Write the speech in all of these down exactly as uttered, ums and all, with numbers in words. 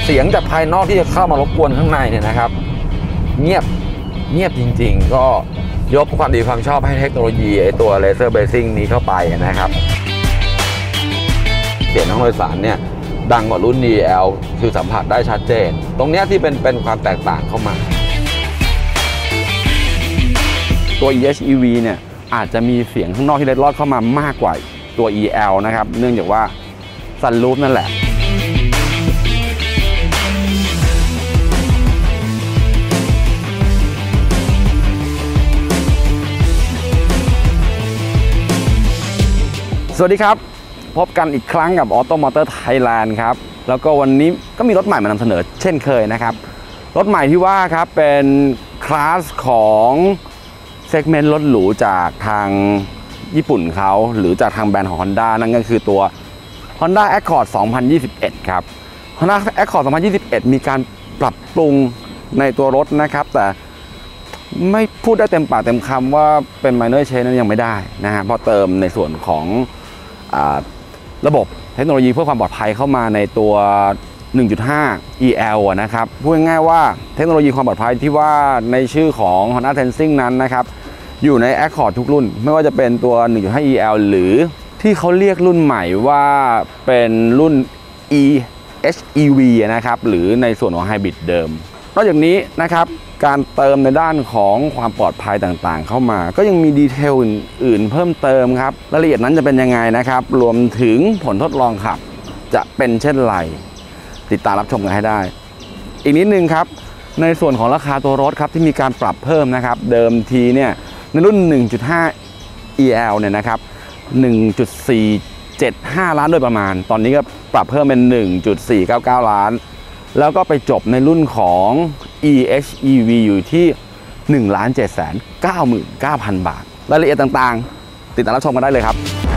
เสียงจากภายนอกที่จะเข้ามารบกวนข้างในเนี่ยนะครับเงียบเงียบจริงๆก็ยกความดีความชอบให้เทคโนโลยีไอตัว Laser Bracing นี้เข้าไปนะครับเสียงห้องโดยสารเนี่ยดังกว่ารุ่น ดี แอล คือสัมผัสได้ชัดเจนตรงนี้ที่เป็นเป็นความแตกต่างเข้ามาตัว อี เอช อี วี เนี่ยอาจจะมีเสียงข้างนอกที่เล็ดลอดเข้ามามากกว่าตัว อี แอล นะครับเนื่องจากว่าซันรูฟนั่นแหละสวัสดีครับพบกันอีกครั้งกับ Auto Motor Thailand ครับแล้วก็วันนี้ก็มีรถใหม่มานำเสนอเช่นเคยนะครับรถใหม่ที่ว่าครับเป็นคลาสของเซกเมนต์รถหรูจากทางญี่ปุ่นเขาหรือจากทางแบรนด์ของ Honda นั่นก็คือตัว Honda Accord สองพันยี่สิบเอ็ด ครับ Honda Accord สองพันยี่สิบเอ็ด มีการปรับปรุงในตัวรถนะครับแต่ไม่พูดได้เต็มปากเต็มคำว่าเป็น minor change นั้นยังไม่ได้นะฮะเพราะเติมในส่วนของระบบเทคโนโลยีเพื่อความปลอดภัยเข้ามาในตัว หนึ่งจุดห้า อี แอล นะครับพูดง่ายๆว่าเทคโนโลยีความปลอดภัยที่ว่าในชื่อของ Honda Sensing นั้นนะครับอยู่ใน Accord ทุกรุ่นไม่ว่าจะเป็นตัว หนึ่งจุดห้า อี แอล หรือที่เขาเรียกรุ่นใหม่ว่าเป็นรุ่น อี เอช อี วี นะครับหรือในส่วนของไฮบริดเดิมนอกจากนี้นะครับการเติมในด้านของความปลอดภัยต่างๆเข้ามาก็ยังมีดีเทลอื่นๆเพิ่มเติมครับรายละเอียดนั้นจะเป็นยังไงนะครับรวมถึงผลทดลองขับจะเป็นเช่นไรติดตามรับชมกันให้ได้อีกนิดนึงครับในส่วนของราคาตัวรถครับที่มีการปรับเพิ่มนะครับเดิมทีเนี่ยในรุ่น หนึ่งจุดห้า อี แอล เนี่ยนะครับ หนึ่งจุดสี่เจ็ดห้า ล้านโดยประมาณตอนนี้ก็ปรับเพิ่มเป็น หนึ่งจุดสี่เก้าเก้า ล้านแล้วก็ไปจบในรุ่นของ อี เอช อี วี อยู่ที่ หนึ่งล้านเจ็ดแสนเก้าหมื่นเก้าพัน บาทรายละเอียดต่างๆติดตามรับชมกันได้เลยครับ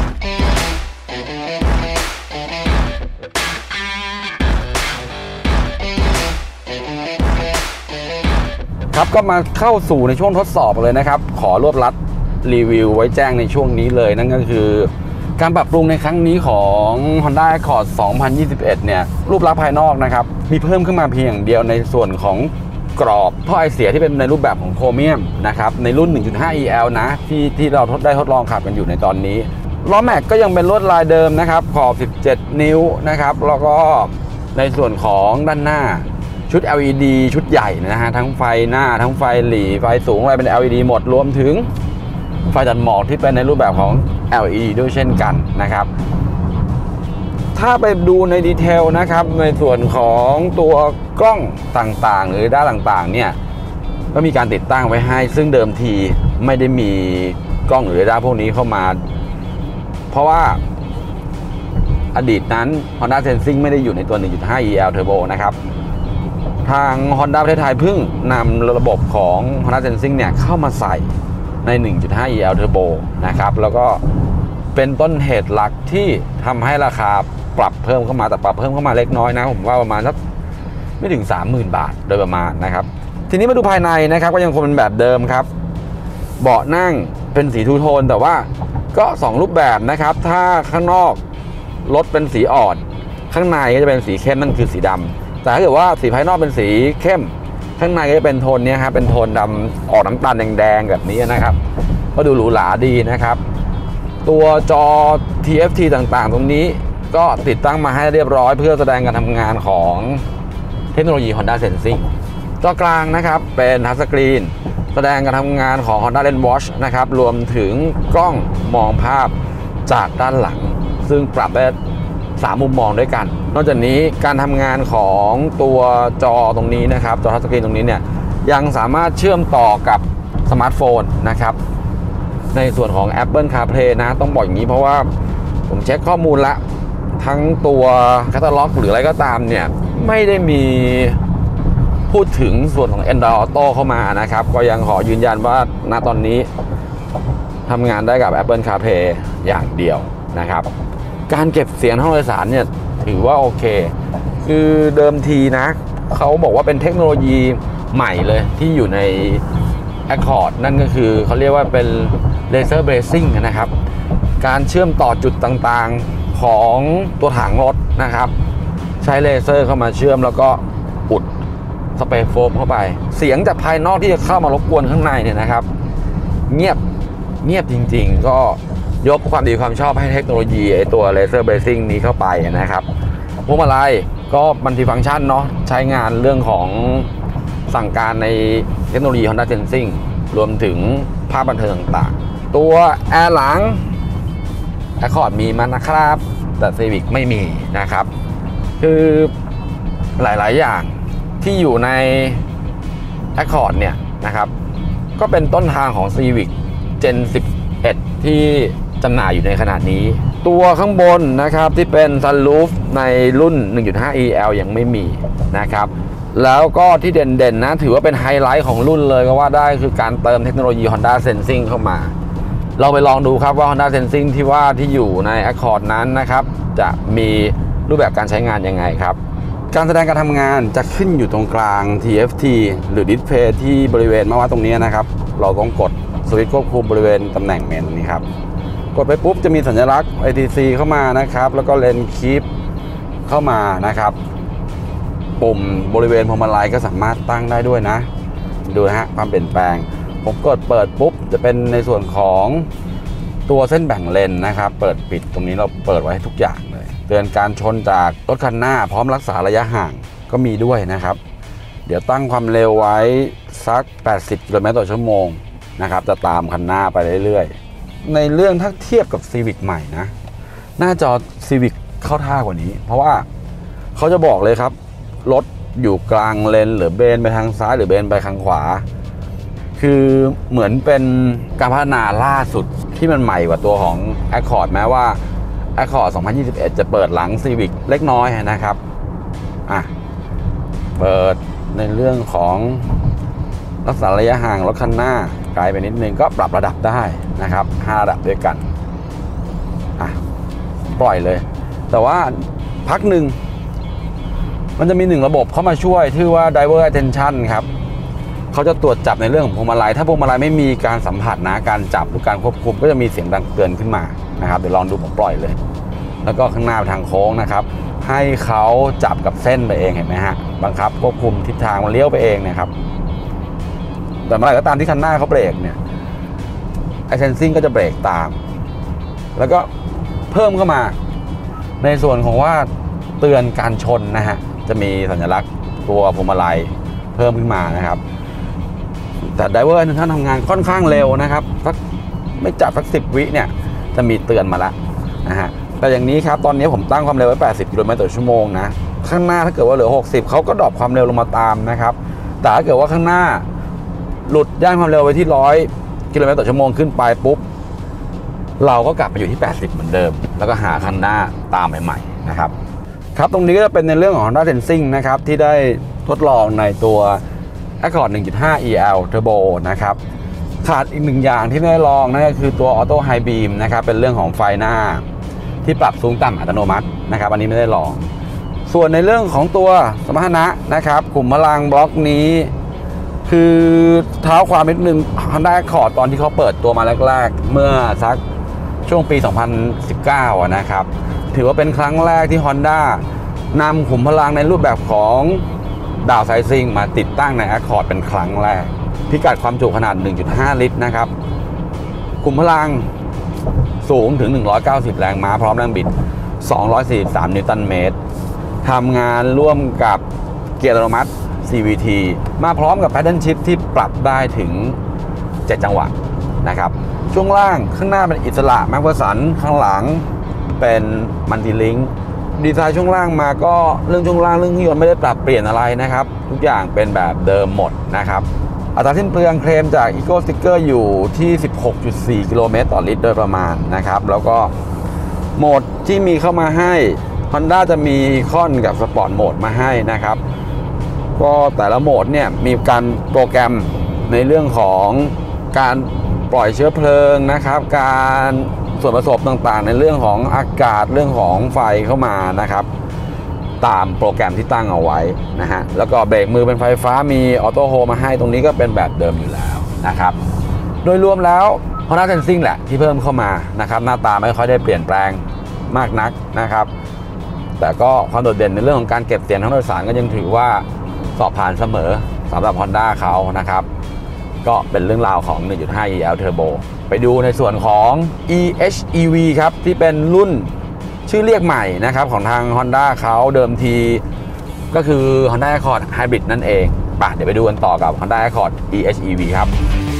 ครับก็มาเข้าสู่ในช่วงทดสอบเลยนะครับขอรวบรัดรีวิวไว้แจ้งในช่วงนี้เลยนั่นก็คือการปรับปรุงในครั้งนี้ของ Honda Accord สองพันยี่สิบเอ็ด เนี่ยรูปลักษณ์ภายนอกนะครับมีเพิ่มขึ้นมาเพียงอย่างเดียวในส่วนของกรอบท่อไอเสียที่เป็นในรูปแบบของโครเมียมนะครับในรุ่น หนึ่งจุดห้า อี แอล นะที่ที่เราทดได้ทดลองขับกันอยู่ในตอนนี้ล้อแม็กก็ยังเป็นลวดลายเดิมนะครับขอบสิบเจ็ดนิ้วนะครับแล้วก็ในส่วนของด้านหน้าชุด แอล อี ดี ชุดใหญ่นะฮะทั้งไฟหน้าทั้งไฟหลีไฟสูงอะไรเป็น แอล อี ดี หมดรวมถึงไฟตัดหมอกที่เป็นในรูปแบบของ แอล อี ดี ด้วยเช่นกันนะครับถ้าไปดูในดีเทลนะครับในส่วนของตัวกล้องต่างๆหรือด้านต่างๆเนี่ยก็มีการติดตั้งไว้ให้ซึ่งเดิมทีไม่ได้มีกล้องหรือด้านพวกนี้เข้ามาเพราะว่าอดีตนั้น Honda Sensing ไม่ได้อยู่ในตัว หนึ่งจุดห้า อี แอล Turbo นะครับทาง Honda ประเทศไทยเพิ่งนำระบบของ Honda Sensing เนี่ยเข้ามาใส่ใน หนึ่งจุดห้า อี แอล Turbo นะครับแล้วก็เป็นต้นเหตุหลักที่ทำให้ราคาปรับเพิ่มเข้ามาแต่ปรับเพิ่มเข้ามาเล็กน้อยนะผมว่าประมาณสักไม่ถึง สามหมื่น บาทโดยประมาณนะครับทีนี้มาดูภายในนะครับก็ยังคงเป็นแบบเดิมครับเบาะนั่งเป็นสีทูโทนแต่ว่าก็สองรูปแบบนะครับถ้าข้างนอกรถเป็นสีอ่อนข้างในก็จะเป็นสีเข้มนั่นคือสีดำแต่ถ้าเกิดว่าสีภายนอกเป็นสีเข้มข้างในก็จะเป็นโทนนี้ครับเป็นโทนดำออกน้ำตาลแดงๆแบบนี้นะครับก็ดูหรูหราดีนะครับตัวจอ ที เอฟ ที ต่างๆตรงนี้ก็ติดตั้งมาให้เรียบร้อยเพื่อแสดงการทำงานของเทคโนโลยี Honda Sensing จอกลางนะครับเป็นทัชสกรีนแสดงการทำงานของ Honda Lens Watch นะครับรวมถึงกล้องมองภาพจากด้านหลังซึ่งปรับได้สามมุมมองด้วยกันนอกจากนี้การทำงานของตัวจอตรงนี้นะครับจอทัชสกรีนตรงนี้เนี่ยยังสามารถเชื่อมต่อกับสมาร์ทโฟนนะครับในส่วนของ Apple CarPlay นะต้องบอกอย่างนี้เพราะว่าผมเช็คข้อมูลละทั้งตัวแคตตาล็อกหรืออะไรก็ตามเนี่ยไม่ได้มีพูดถึงส่วนของ Android Auto เข้ามานะครับก็ยังขอยืนยันว่าณตอนนี้ทำงานได้กับ Apple CarPlay อย่างเดียวนะครับการเก็บเสียงห้องโดยสารเนี่ยถือว่าโอเคคือเดิมทีนะเขาบอกว่าเป็นเทคโนโลยีใหม่เลยที่อยู่ใน Accord นั่นก็คือเขาเรียกว่าเป็น Laser Bracing นะครับการเชื่อมต่อจุดต่างๆของตัวถังรถนะครับใช้เลเซอร์เข้ามาเชื่อมแล้วก็อุดสเปรย์โฟมเข้าไปเสียงจากภายนอกที่จะเข้ามารบกวนข้างในเนี่ยนะครับเงียบเงียบจริงๆก็ยกความดีความชอบให้เทคโนโลยีไอตัวเลเซอร์เบรซิ่งนี้เข้าไปนะครับพวงมาลัยก็มัลติฟังก์ชันเนาะใช้งานเรื่องของสั่งการในเทคโนโลยี Honda Sensing รวมถึงภาพบันเทิงต่างๆตัวแอร์หลัง Accord มีมันนะครับแต่ Civic ไม่มีนะครับคือหลายๆอย่างที่อยู่ใน Accord เนี่ยนะครับก็เป็นต้นทางของ Civic Gen สิบเอ็ดที่จำหน่ายอยู่ในขณะนี้ตัวข้างบนนะครับที่เป็น Sunroof ในรุ่น หนึ่งจุดห้า อี แอล ยังไม่มีนะครับแล้วก็ที่เด่นๆนะถือว่าเป็นไฮไลท์ของรุ่นเลยก็ว่าได้คือการเติมเทคโนโลยี Honda Sensing เข้ามาเราไปลองดูครับว่า Honda Sensing ที่ว่าที่อยู่ใน Accord นั้นนะครับจะมีรูปแบบการใช้งานยังไงครับการแสดงการทำงานจะขึ้นอยู่ตรงกลาง ที เอฟ ที หรือดิสเพลย์ที่บริเวณมาว่าตรงนี้นะครับเราต้องกดสวิตช์ควบคุมบริเวณตำแหน่งเมนนี้ครับกดไปปุ๊บจะมีสัญลักษณ์ ไอ ที ซี เข้ามานะครับแล้วก็เลนคีปเข้ามานะครับปุ่มบริเวณพวงมาลัยก็สามารถตั้งได้ด้วยนะดูนะฮะความเปลี่ยนแปลงผมกดเปิดปุ๊บจะเป็นในส่วนของตัวเส้นแบ่งเลนนะครับเปิดปิดตรงนี้เราเปิดไว้ทุกอย่างเลยเตือนการชนจากรถคันหน้าพร้อมรักษาระยะห่างก็มีด้วยนะครับเดี๋ยวตั้งความเร็วไว้สักแปดสิบกิโลเมตรต่อชั่วโมงนะครับจะตามคันหน้าไปเรื่อยๆในเรื่องถ้าเทียบกับ Civic ใหม่นะหน้าจอ Civic เข้าท่ากว่านี้เพราะว่าเขาจะบอกเลยครับรถอยู่กลางเลนหรือเบนไปทางซ้ายหรือเบนไปทางขวาคือเหมือนเป็นการพัฒนาล่าสุดที่มันใหม่กว่าตัวของ Accord แม้ว่า Accord สองพันยี่สิบเอ็ดจะเปิดหลัง Civic เล็กน้อยนะครับอ่ะเปิดในเรื่องของรักษาระยะห่างรถคันหน้าไกลไปนิดนึงก็ปรับระดับได้นะครับห้าระดับด้วยกันอ่ะปล่อยเลยแต่ว่าพักหนึ่งมันจะมีหนึ่งระบบเข้ามาช่วยที่ว่า Driver Attention ครับเขาจะตรวจจับในเรื่องของพวงมาลัยถ้าพวงมาลัยไม่มีการสัมผัสนะการจับหรือการควบคุมก็จะมีเสียงดังเตือนขึ้นมานะครับเดี๋ยวลองดูผมปล่อยเลยแล้วก็ข้างหน้าไปทางโค้งนะครับให้เขาจับกับเส้นไปเองเห็นไหมฮะบังคับควบคุมทิศทางมันเลี้ยวไปเองนะครับแต่เมื่อไหร่ก็ตามที่คันหน้าเขาเบรกเนี่ยไอเซนซิ่งก็จะเบรกตามแล้วก็เพิ่มเข้ามาในส่วนของว่าเตือนการชนนะฮะจะมีสัญลักษณ์ตัวพวงมาลัยเพิ่มขึ้นมานะครับแต่ไดเวอร์ท่านทำงานค่อนข้างเร็วนะครับสักไม่จับสักสิบวิเนี่ยจะมีเตือนมาแล้วนะฮะแต่อย่างนี้ครับตอนนี้ผมตั้งความเร็วไว้แปดสิบกิโลเมตรต่อชั่วโมงนะข้างหน้าถ้าเกิดว่าเหลือหกสิบเขาก็ดรอปความเร็วลงมาตามนะครับแต่ถ้าเกิดว่าข้างหน้าหลุดย่านความเร็วไปที่หนึ่งร้อยกิโลเมตรต่อชั่วโมงขึ้นไปปุ๊บเราก็กลับไปอยู่ที่แปดสิบเหมือนเดิมแล้วก็หาคันหน้าตามใหม่ๆนะครับครับตรงนี้ก็เป็นในเรื่องของ Honda Sensing นะครับที่ได้ทดลองในตัว Accord หนึ่งจุดห้า อี แอล Turbo นะครับขาดอีกหนึ่งอย่างที่ไม่ได้ลองนั่นก็คือตัว Auto High Beam นะครับเป็นเรื่องของไฟหน้าที่ปรับสูงต่ำอัตโนมัตินะครับอันนี้ไม่ได้ลองส่วนในเรื่องของตัวสมรรถนะนะครับขุมพลังบล็อกนี้คือเท้าความนิดนึง Honda Accord ตอนที่เขาเปิดตัวมาแรกๆเมื่อสักช่วงปีสองพันสิบเก้านะครับถือว่าเป็นครั้งแรกที่ Honda นำขุมพลังในรูปแบบของดาวไซซิ่งมาติดตั้งใน Accord เป็นครั้งแรกพิกัดความจุขนาด หนึ่งจุดห้า ลิตรนะครับขุมพลังสูงถึงหนึ่งร้อยเก้าสิบแรงม้าพร้อมแรงบิดสองร้อยสี่สิบสามนิวตันเมตรทำงานร่วมกับเกียร์อัตโนมัติ ซี วี ที มาพร้อมกับ Paddle Shift ที่ปรับได้ถึงเจ็ดจังหวะนะครับช่วงล่างข้างหน้าเป็นอิสระแม็กเวอร์สันข้างหลังเป็นมัลติลิงค์ดีไซน์ช่วงล่างมาก็เรื่องช่วงล่างเรื่องเครื่องยนต์ไม่ได้ปรับเปลี่ยนอะไรนะครับทุกอย่างเป็นแบบเดิมหมดนะครับอัตราสิ้นเปลืองเคลมจาก Eco Sticker อยู่ที่ สิบหกจุดสี่ กิโลเมตรต่อลิตรโดยประมาณนะครับแล้วก็โหมดที่มีเข้ามาให้ Honda จะมีคอนกับสปอร์ตโหมดมาให้นะครับก็แต่ละโหมดเนี่ยมีการโปรแกรมในเรื่องของการปล่อยเชื้อเพลิงนะครับการส่วนผสมต่างๆในเรื่องของอากาศเรื่องของไฟเข้ามานะครับตามโปรแกรมที่ตั้งเอาไว้นะฮะแล้วก็เบรกมือเป็นไฟฟ้ามีออโต้โฮมาให้ตรงนี้ก็เป็นแบบเดิมอยู่แล้วนะครับโดยรวมแล้ว Honda Sensing แหละที่เพิ่มเข้ามานะครับหน้าตาไม่ค่อยได้เปลี่ยนแปลงมากนักนะครับแต่ก็ความโดดเด่นในเรื่องของการเก็บเสียงทั้งโดยสารก็ยังถือว่าสอบผ่านเสมอสำหรับ Honda เขานะครับก็เป็นเรื่องราวของ หนึ่งจุดห้า อี แอล Turbo ไปดูในส่วนของ อี เอช อี วี ครับที่เป็นรุ่นชื่อเรียกใหม่นะครับของทาง Honda เขาเดิมทีก็คือ Honda Accord Hybrid นั่นเองป่ะเดี๋ยวไปดูกันต่อกับ Honda Accord อี เอช อี วี ครับ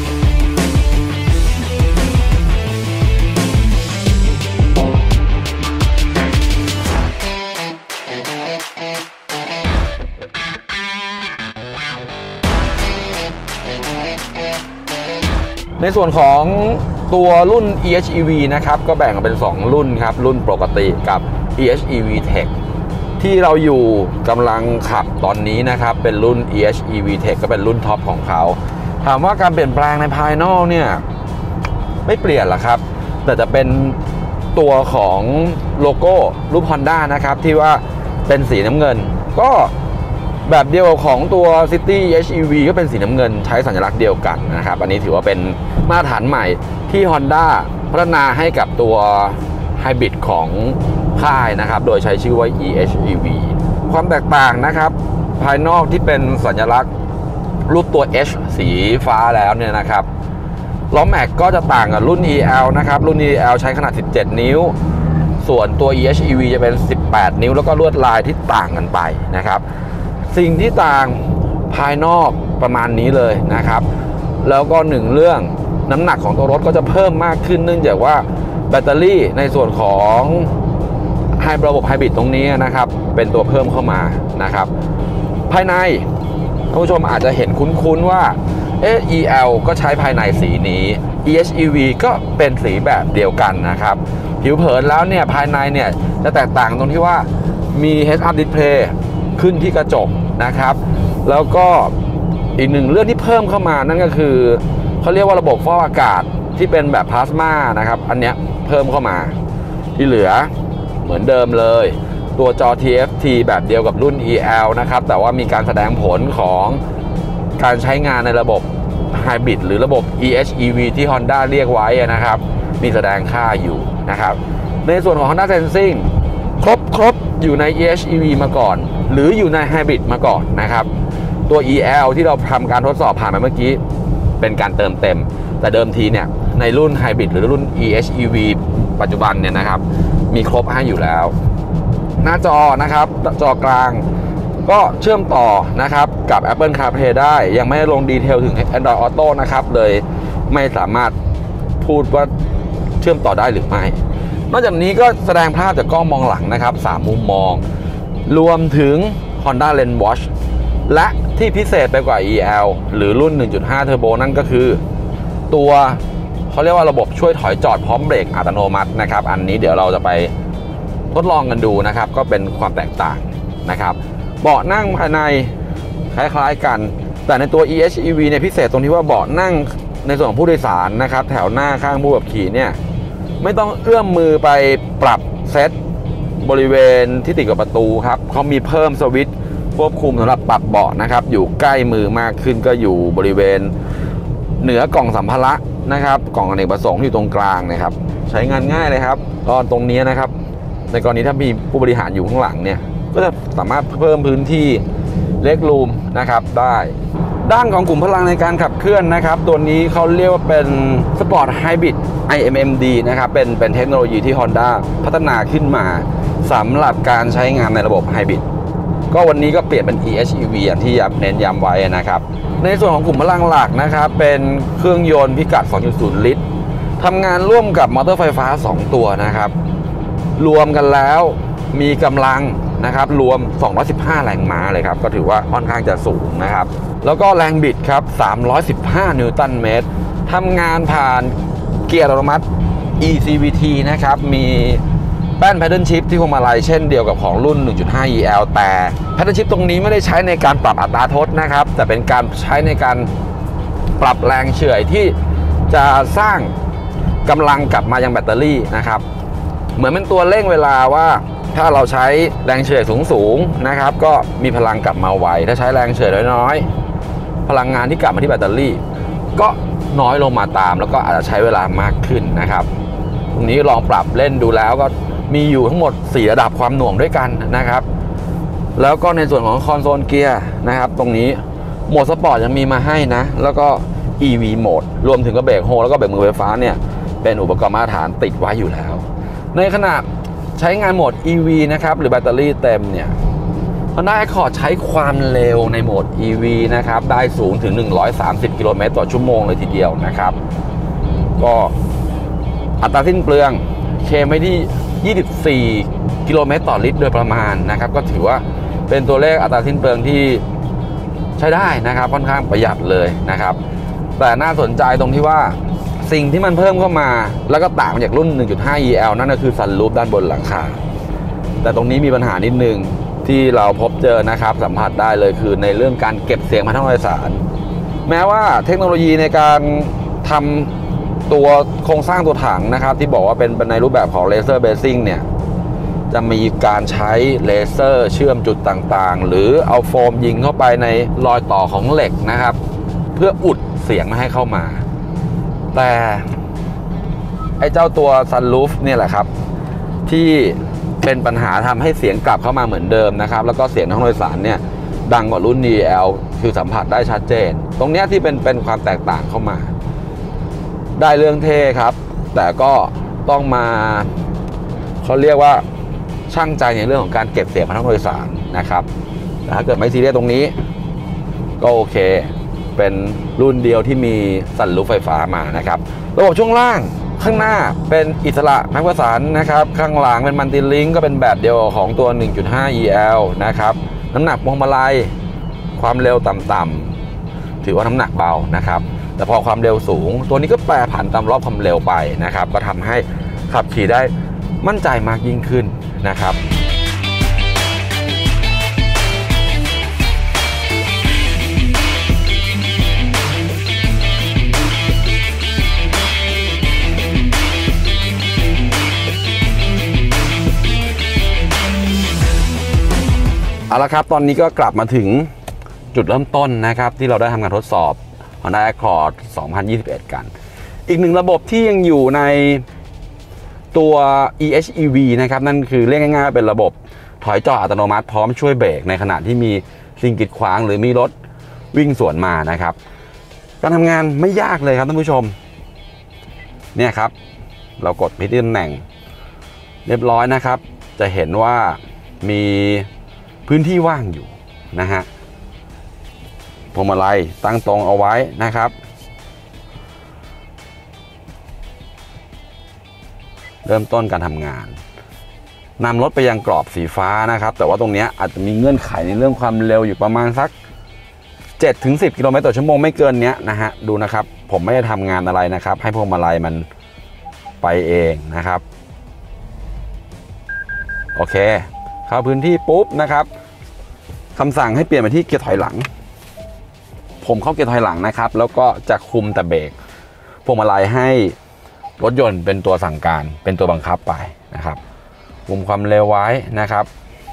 ในส่วนของตัวรุ่น อี เอช อี วี นะครับก็แบ่งเป็นสองรุ่นครับรุ่นปกติกับ อี เอช อี วี Tech ที่เราอยู่กำลังขับตอนนี้นะครับเป็นรุ่น อี เอช อี วี Tech ก็เป็นรุ่นท็อปของเขาถามว่าการเปลี่ยนแปลงในภายนอกเนี่ยไม่เปลี่ยนหรอกครับแต่จะเป็นตัวของโลโก้รูป Honda นะครับที่ว่าเป็นสีน้ำเงินก็แบบเดียวของตัว City อี เอช อี วี ก็เป็นสีน้ำเงินใช้สัญลักษณ์เดียวกันนะครับอันนี้ถือว่าเป็นมาตรฐานใหม่ที่ Honda พัฒนาให้กับตัว Hybrid ของค่ายนะครับโดยใช้ชื่อว่า อี เอช อี วี ความแตกต่างนะครับภายนอกที่เป็นสัญลักษณ์รูปตัว H สีฟ้าแล้วเนี่ยนะครับล้อแม็กก็จะต่างกับรุ่น อี แอล นะครับรุ่น อี แอล ใช้ขนาดสิบเจ็ดนิ้วส่วนตัว อี เอช อี วี จะเป็นสิบแปดนิ้วแล้วก็ลวดลายที่ต่างกันไปนะครับสิ่งที่ต่างภายนอกประมาณนี้เลยนะครับแล้วก็หนึ่งเรื่องน้ำหนักของตัวรถก็จะเพิ่มมากขึ้นเนื่องจากว่าแบตเตอรี่ในส่วนของไฮระบบไฮบริดตรงนี้นะครับเป็นตัวเพิ่มเข้ามานะครับภายในท่านผู้ชมอาจจะเห็นคุ้นๆว่าเอ อี แอล ก็ใช้ภายในสีนี้ อี เอช อี วี ก็เป็นสีแบบเดียวกันนะครับผิวเผินแล้วเนี่ยภายในเนี่ยจะแตกต่างตรงที่ว่ามี Heads Up Display ขึ้นที่กระจกนะครับแล้วก็อีกหนึ่งเรื่องที่เพิ่มเข้ามานั่นก็คือเขาเรียกว่าระบบฟอกอากาศที่เป็นแบบพลาสมานะครับอันเนี้ยเพิ่มเข้ามาที่เหลือเหมือนเดิมเลยตัวจอ ที เอฟ ที แบบเดียวกับรุ่น อี แอล นะครับแต่ว่ามีการแสดงผลของการใช้งานในระบบไฮบริดหรือระบบ อี เอช อี วี ที่ Honda เรียกไว้นะครับมีแสดงค่าอยู่นะครับในส่วนของ Honda Sensing ครบครบอยู่ใน อี เอช อี วี มาก่อนหรืออยู่ในไฮบริดมาก่อนนะครับตัว อี แอล ที่เราทำการทดสอบผ่านมาเมื่อกี้เป็นการเติมเต็มแต่เดิมทีเนี่ยในรุ่นไฮบริดหรือรุ่น อี เอช อี วี ปัจจุบันเนี่ยนะครับมีครบให้อยู่แล้วหน้าจอนะครับจอกลางก็เชื่อมต่อนะครับกับ Apple CarPlay ได้ยังไม่ได้ลงดีเทลถึง Android Auto นะครับเลยไม่สามารถพูดว่าเชื่อมต่อได้หรือไม่นอกจากนี้ก็แสดงภาพจากกล้องมองหลังนะครับสามมุมมองรวมถึง Honda Lens Watch และที่พิเศษไปกว่า อี แอล หรือรุ่น หนึ่งจุดห้า Turbo นั่นก็คือตัวเขาเรียกว่าระบบช่วยถอยจอดพร้อมเบรกอัตโนมัตินะครับอันนี้เดี๋ยวเราจะไปทดลองกันดูนะครับก็เป็นความแตกต่างนะครับเบาะนั่งภายในคล้ายๆกันแต่ในตัว อี เอช อี วี เนี่ยพิเศษตรงที่ว่าเบาะนั่งในส่วนของผู้โดยสารนะครับแถวหน้าข้างผู้ขับขี่เนี่ยไม่ต้องเอื้อมมือไปปรับเซตบริเวณที่ติดกับประตูครับเขามีเพิ่มสวิตช์ควบคุมสำหรับปรับเบาะนะครับอยู่ใกล้มือมากขึ้นก็อยู่บริเวณเหนือกล่องสัมภาระนะครับกล่องอเนกประสงค์อยู่ตรงกลางนะครับใช้งานง่ายเลยครับก็ตรงนี้นะครับในกรณีถ้ามีผู้บริหารอยู่ข้างหลังเนี่ยก็จะสามารถเพิ่มพื้นที่เล็กรูมนะครับได้ด้านของกลุ่มพลังในการขับเคลื่อนนะครับตัวนี้เขาเรียกว่าเป็น Sport Hybrid ไอ เอ็ม เอ็ม ดี นะครับเป็นเป็นเทคโนโลยีที่ Honda พัฒนาขึ้นมาสำหรับการใช้งานในระบบไฮบริดก็วันนี้ก็เปลี่ยนเป็น อี เอช อี วี อย่างที่เน้นย้ำไว้นะครับในส่วนของกลุ่มพลังหลักนะครับเป็นเครื่องยนต์พิกัด สองจุดศูนย์ ลิตรทำงานร่วมกับมอเตอร์ไฟฟ้าสองตัวนะครับรวมกันแล้วมีกำลังนะครับรวมสองร้อยสิบห้าแรงม้าเลยครับก็ถือว่าค่อนข้างจะสูงนะครับแล้วก็แรงบิดครับสามร้อยสิบห้านิวตันเมตรทำงานผ่านเกียร์อัตโนมัติ อี ซี วี ที นะครับมีแป้น Paddle Shift ที่พวงมาลัยเช่นเดียวกับของรุ่น หนึ่งจุดห้า อี แอล แต่ Paddle Shift ตรงนี้ไม่ได้ใช้ในการปรับอัตราทดนะครับแต่เป็นการใช้ในการปรับแรงเฉื่อยที่จะสร้างกำลังกลับมายังแบตเตอรี่นะครับเหมือนเป็นตัวเร่งเวลาว่าถ้าเราใช้แรงเฉื่อยสูงๆนะครับก็มีพลังกลับมาไวถ้าใช้แรงเฉื่อยน้อยๆพลังงานที่กลับมาที่แบตเตอรี่ก็น้อยลงมาตามแล้วก็อาจจะใช้เวลามากขึ้นนะครับตรงนี้ลองปรับเล่นดูแล้วก็มีอยู่ทั้งหมดสี่ระดับความหน่วงด้วยกันนะครับแล้วก็ในส่วนของคอนโซลเกียร์นะครับตรงนี้โหมดสปอร์ตยังมีมาให้นะแล้วก็ อี วี โหมดรวมถึงกระเบรกโฮแล้วก็เบรกมือไฟฟ้าเนี่ยเป็นอุปกรณ์มาตรฐานติดไว้อยู่แล้วในขณะใช้งานโหมด อี วี นะครับหรือแบตเตอรี่เต็มเนี่ยHonda Accord ใช้ความเร็วในโหมด อี วี นะครับได้สูงถึงหนึ่งร้อยสามสิบกิโลเมตรต่อชั่วโมงเลยทีเดียวนะครับก็อัตราสิ้นเปลืองเคลมไว้ที่ยี่สิบสี่กิโลเมตรต่อลิตรโดยประมาณนะครับก็ถือว่าเป็นตัวเลขอัตราสิ้นเปลืองที่ใช้ได้นะครับค่อนข้างประหยัดเลยนะครับแต่น่าสนใจตรงที่ว่าสิ่งที่มันเพิ่มเข้ามาแล้วก็ต่างจากรุ่น หนึ่งจุดห้า อี แอล นั่นก็คือซันรูฟด้านบนหลังคาแต่ตรงนี้มีปัญหานิดนึงที่เราพบเจอนะครับสัมผัสได้เลยคือในเรื่องการเก็บเสียงภายในห้องโดยสารแม้ว่าเทคโนโลยีในการทำตัวโครงสร้างตัวถังนะครับที่บอกว่าเป็นในรูปแบบของเลเซอร์เบสซิ่งเนี่ยจะมีการใช้เลเซอร์เชื่อมจุดต่างๆหรือเอาโฟมยิงเข้าไปในรอยต่อของเหล็กนะครับเพื่ออุดเสียงไม่ให้เข้ามาแต่ไอ้เจ้าตัวซันรูฟเนี่ยแหละครับที่เป็นปัญหาทำให้เสียงกลับเข้ามาเหมือนเดิมนะครับแล้วก็เสียงในห้องโดยสารเนี่ยดังกว่ารุ่น อี แอล คือสัมผัสได้ชัดเจนตรงนี้ที่เป็นเป็นความแตกต่างเข้ามาได้เรื่องเท่ครับแต่ก็ต้องมาเขาเรียกว่าช่างใจในเรื่องของการเก็บเสียงภายในห้องโดยสารนะครับแต่ถ้าเกิดไม่ซีเรียสตรงนี้ก็โอเคเป็นรุ่นเดียวที่มีสันรูฟไฟฟ้ามานะครับระบบช่วงล่างข้างหน้าเป็นอิสระนักประสานนะครับข้างหลังเป็นมัลติลิงก์ก็เป็นแบบเดียวของตัว หนึ่งจุดห้า อี แอล นะครับน้ำหนักพวงมาลัยความเร็วต่ำๆถือว่าน้ำหนักเบานะครับแต่พอความเร็วสูงตัวนี้ก็แปรผันตามรอบความเร็วไปนะครับก็ทำให้ขับขี่ได้มั่นใจมากยิ่งขึ้นนะครับเอาละครับตอนนี้ก็กลับมาถึงจุดเริ่มต้นนะครับที่เราได้ทำการทดสอบ Honda Accord สองพันยี่สิบเอ็ด กันอีกหนึ่งระบบที่ยังอยู่ในตัว อี เอช อี วี นะครับนั่นคือเรียกง่ายๆเป็นระบบถอยจอดอัตโนมัติพร้อมช่วยเบรกในขณะที่มีสิ่งกีดขวางหรือมีรถวิ่งสวนมานะครับการทำงานไม่ยากเลยครับท่านผู้ชมเนี่ยครับเรากดพิที่ตำแหน่งเรียบร้อยนะครับจะเห็นว่ามีพื้นที่ว่างอยู่นะฮะพวงมาลัยตั้งตรงเอาไว้นะครับเริ่มต้นการทำงานนำรถไปยังกรอบสีฟ้านะครับแต่ว่าตรงนี้อาจจะมีเงื่อนไขในเรื่องความเร็วอยู่ประมาณสัก เจ็ดถึงสิบ กิโลเมตรต่อชั่วโมงไม่เกินเนี้ยนะฮะดูนะครับผมไม่ได้ทำงานอะไรนะครับให้พวงมาลัยมันไปเองนะครับโอเคเข้าพื้นที่ปุ๊บนะครับคำสั่งให้เปลี่ยนไปที่เกียร์ถอยหลังผมเข้าเกียร์ถอยหลังนะครับแล้วก็จะคุมแต่เบรกพวงมาลัยให้รถยนต์เป็นตัวสั่งการเป็นตัวบังคับไปนะครับคุมความเร็วไว้นะครับ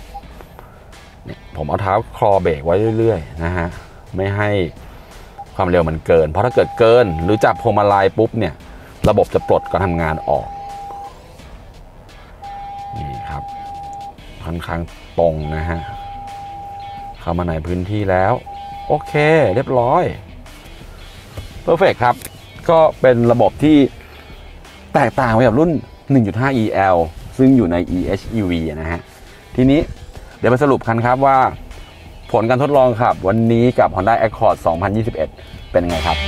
ผมเอาเท้าคลอเบรกไว้เรื่อยๆนะฮะไม่ให้ความเร็วมันเกินเพราะถ้าเกิดเกินหรือจับพวงมาลัยปุ๊บเนี่ยระบบจะปลดการทำงานออกนี่ครับค่อนข้างตรงนะฮะเข้ามาในพื้นที่แล้วโอเคเรียบร้อยเพอร์เฟกต์ครับก็เป็นระบบที่แตกต่างไปกับรุ่น หนึ่งจุดห้า อี แอล ซึ่งอยู่ใน อี เอช อี วี นะฮะทีนี้เดี๋ยวมาสรุปกันครับว่าผลการทดลองขับวันนี้กับ Honda Accord สองพันยี่สิบเอ็ด เป็นไงครับ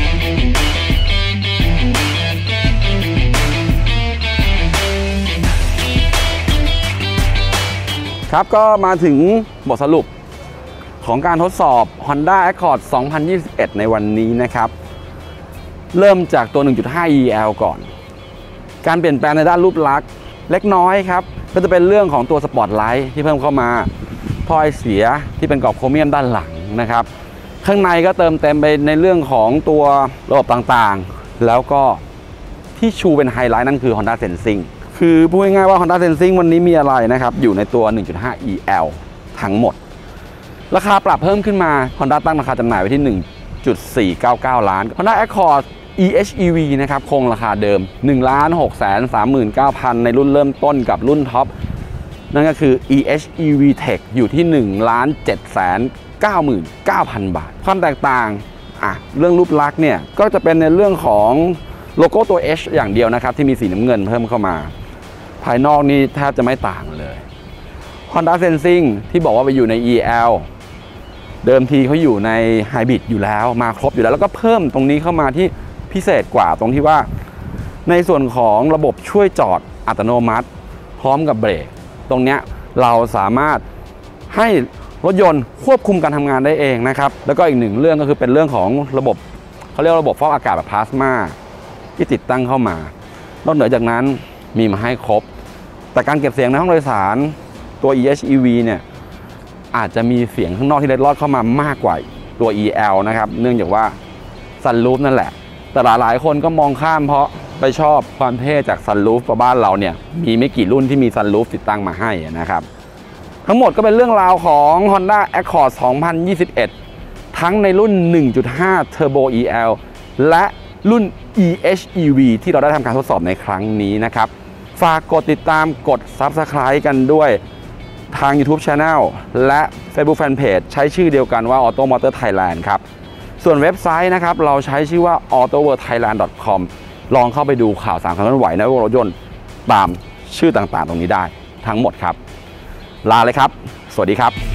ครับก็มาถึงบทสรุปของการทดสอบ Honda Accord สองพันยี่สิบเอ็ด ในวันนี้นะครับเริ่มจากตัว หนึ่งจุดห้า อี แอล ก่อนการเปลี่ยนแปลงในด้านรูปลักษณ์เล็กน้อยครับก็จะเป็นเรื่องของตัวสปอตไลท์ที่เพิ่มเข้ามาท่อไอเสียที่เป็นกรอบโครเมียมด้านหลังนะครับข้างในก็เติมเต็มไปในเรื่องของตัวระบบต่างๆแล้วก็ที่ชูเป็นไฮไลท์นั่นคือ Honda Sensing คือพูดง่ายๆว่า Honda Sensing วันนี้มีอะไรนะครับอยู่ในตัว หนึ่งจุดห้า อี แอล ทั้งหมดราคาปรับเพิ่มขึ้นมา Honda ตั้งราคาจำหน่ายไว้ที่ หนึ่งจุดสี่เก้าเก้า ล้าน Honda Accord อี เอช อี วี นะครับคงราคาเดิม หนึ่งล้านหกแสนสามหมื่นเก้าพัน ในรุ่นเริ่มต้นกับรุ่นท็อปนั่นก็คือ อี เอช อี วี Tech อยู่ที่ หนึ่งล้านเจ็ดแสนเก้าหมื่นเก้าพัน บาทความแตกต่างอ่ะเรื่องรูปลักษณ์เนี่ยก็จะเป็นในเรื่องของโลโก้ตัว H อย่างเดียวนะครับที่มีสีน้ำเงินเพิ่มเข้ามาภายนอกนี่แทบจะไม่ต่างเลย Honda Sensing ที่บอกว่าไปอยู่ใน อี แอล เดิมทีเขาอยู่ใน Hybrid อยู่แล้วมาครบอยู่แล้วแล้วก็เพิ่มตรงนี้เข้ามาที่พิเศษกว่าตรงที่ว่าในส่วนของระบบช่วยจอดอัตโนมัติพร้อมกับเบรกตรงเนี้ยเราสามารถให้รถยนต์ควบคุมการทำงานได้เองนะครับแล้วก็อีกหนึ่งเรื่องก็คือเป็นเรื่องของระบบเขาเรียกระบบฟอกอากาศแบบพลาสมาที่ติดตั้งเข้ามานอกเหนือจากนั้นมีมาให้ครบแต่การเก็บเสียงในห้องโดยสารตัว อี เอช อี วี เนี่ยอาจจะมีเสียงข้างนอกที่เล็ดลอดเข้ามามากกว่าตัว อี แอล นะครับเนื่องจากว่าซันรูฟนั่นแหละแต่หลายๆคนก็มองข้ามเพราะไปชอบความเท่จากซันรูฟเพราะบ้านเราเนี่ยมีไม่กี่รุ่นที่มีซันรูฟติดตั้งมาให้นะครับทั้งหมดก็เป็นเรื่องราวของ Honda Accord สองพันยี่สิบเอ็ด ทั้งในรุ่น หนึ่งจุดห้า Turbo อี แอล และรุ่น อี เอช อี วี ที่เราได้ทำการทดสอบในครั้งนี้นะครับฝากกดติดตามกด Subscribe กันด้วยทาง YouTube Channel และ Facebook Fanpage ใช้ชื่อเดียวกันว่า Auto Motor Thailand ครับส่วนเว็บไซต์นะครับเราใช้ชื่อว่า ออโตเวิลด์ไทยแลนด์ ดอท คอม ลองเข้าไปดูข่าวสารความเคลื่อนไหวในรถยนต์ตามชื่อต่างๆตรงนี้ได้ทั้งหมดครับลาเลยครับสวัสดีครับ